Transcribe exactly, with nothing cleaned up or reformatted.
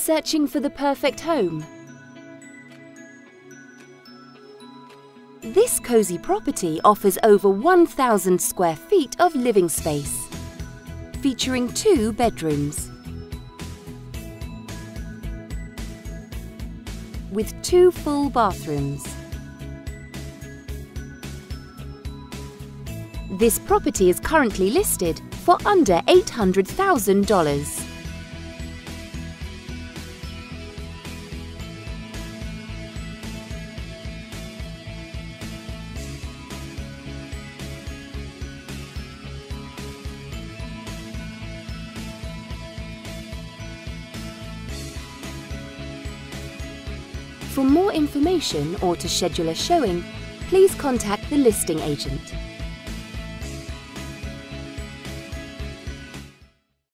Searching for the perfect home? This cosy property offers over one thousand square feet of living space, featuring two bedrooms, with two full bathrooms. This property is currently listed for under eight hundred thousand dollars. For more information or to schedule a showing, please contact the listing agent.